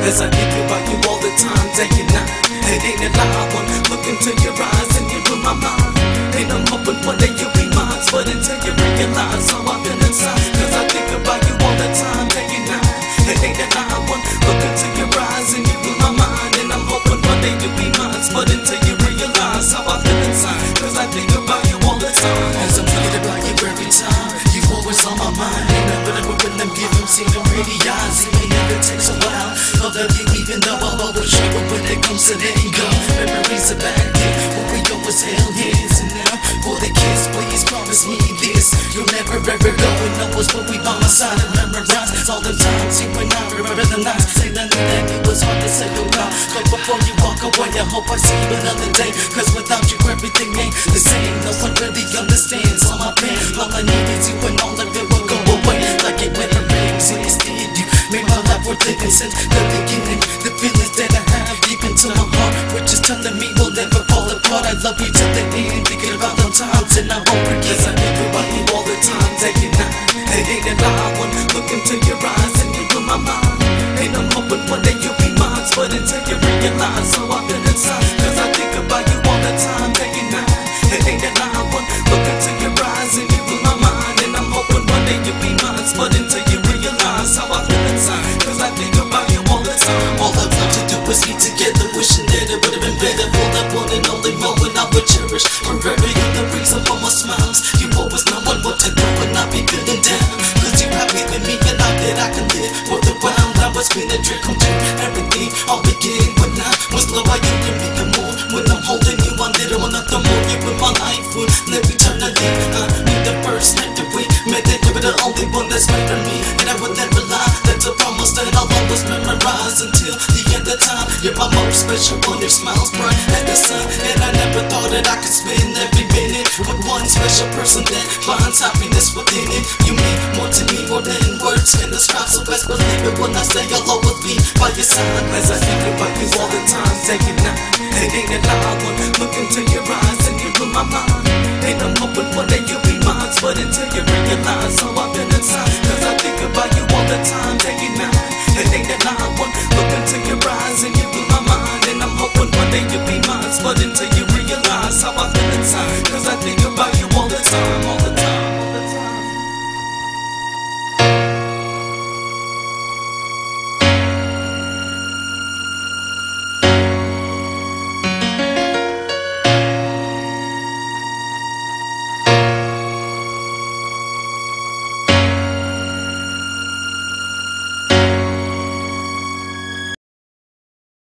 As I think about you all the time, day and night. It ain't a lie, I wanna look into your eyes and you blew my mind. And I'm hoping one day you'll be mine, but until you realize how I feel inside. Cause I think about you all the time, day and night. It ain't a lie, I wanna look into your eyes and you blew my mind. And I'm hoping one day you'll be mine, but until you realize how I feel inside. Cause I think about you all the time. As I'm thinking about you every time, you always on my mind. Remember when I'm giving, seeing the pretty eyes. It may never takes a while, I'll love you even though I'll always show you when it comes to letting go. Memories of back then, when we always held hands. And now, for the kiss, please promise me this: you'll never ever go and know us, but we by my side and memorize all the times you and I remember the nights. Say that it was hard to say goodbye, but before you walk away, I hope I see you another day. Cause without you, everything ain't the same. No one really understands all my pain. All I need is you and all of it will go away like it never rains. And instead, you made my life worth living since the beginning. The feelings that I have deep into my heart, which is telling me we'll never fall apart. I love you till the end, thinking about them times, and I won't forget. I think about you all the time, day and night. It ain't a lie, I wanna look into your eyes and you blew my mind. And I'm hoping one day you'll be mine, but until you realize how I feel inside. Cause I think about you all the time, day and night. It ain't a lie, I wanna look into your eyes and you blew my mind. And I'm hoping one day you'll be mine, but until you realize how I feel inside. Cause I think about you all the time. All I want to do is be together, wishing that it would've been better. For that one and only moment I would cherish forever. You're the reason for my smiles. You always knowing what to do when I be feeling down. Cause you have given me a life that I can live worth the while. Now it's been a dream come true. Everything all began when I was low. I you give me the more. When I'm holding you, I little nothing more. You in my life will live eternally. I need the first night that we met that you were the only one that's meant for me. And I would never lie. That's a promise that I'll always memorize until the end of time. You're my most special one. Your smile's bright as the sun, and I never thought that I could spend every minute with one special person that finds happiness within it. You mean more to me more than words can describe, so best believe it when I say I'll always be by your side. As I think about you all the time, day and night. It ain't a lie, I wanna look into your eyes and you blew my mind. And I'm hoping one day you'll be mine, but until you realize